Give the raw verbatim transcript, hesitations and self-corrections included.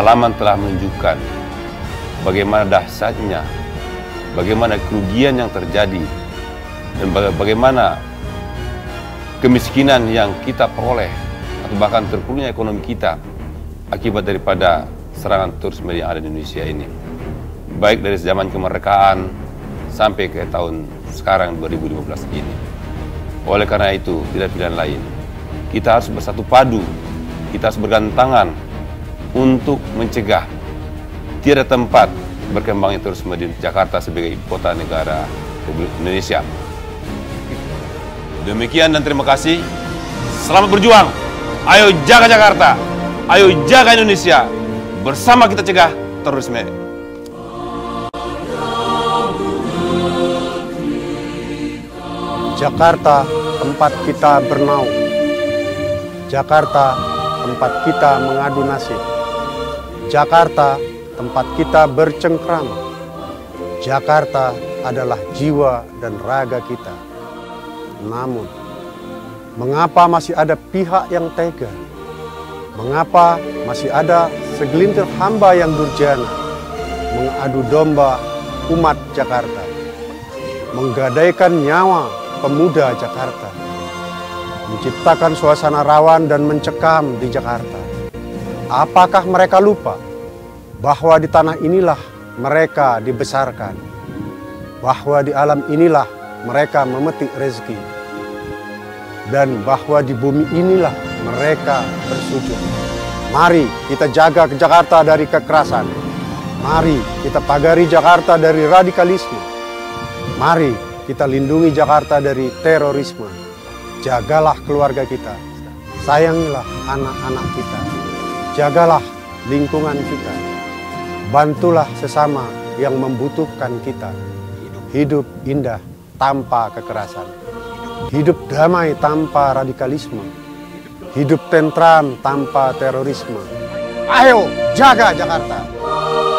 pengalaman telah menunjukkan bagaimana dahsyatnya, bagaimana kerugian yang terjadi, dan bagaimana kemiskinan yang kita peroleh, atau bahkan terpuruknya ekonomi kita akibat daripada serangan terorisme yang ada di Indonesia ini. Baik dari zaman kemerdekaan sampai ke tahun sekarang dua ribu lima belas ini. Oleh karena itu, tidak pilihan lain. Kita harus bersatu padu, kita harus bergandengan tangan untuk mencegah tiada tempat berkembangnya terorisme di Jakarta sebagai ibu kota negara Republik Indonesia. Demikian dan terima kasih. Selamat berjuang. Ayo jaga Jakarta. Ayo jaga Indonesia. Bersama kita cegah terorisme. Jakarta, tempat kita bernaung. Jakarta, tempat kita mengadu nasib. Jakarta, tempat kita bercengkrama. Jakarta adalah jiwa dan raga kita. Namun, mengapa masih ada pihak yang tega? Mengapa masih ada segelintir hamba yang durjana mengadu domba umat Jakarta, menggadaikan nyawa pemuda Jakarta, menciptakan suasana rawan dan mencekam di Jakarta? Apakah mereka lupa bahwa di tanah inilah mereka dibesarkan, bahwa di alam inilah mereka memetik rezeki, dan bahwa di bumi inilah mereka bersujud? Mari kita jaga Jakarta dari kekerasan. Mari kita pagari Jakarta dari radikalisme. Mari kita lindungi Jakarta dari terorisme. Jagalah keluarga kita. Sayangilah anak-anak kita. Jagalah lingkungan kita. Bantulah sesama yang membutuhkan kita. Hidup indah tanpa kekerasan. Hidup damai tanpa radikalisme. Hidup tentram tanpa terorisme. Ayo jaga Jakarta.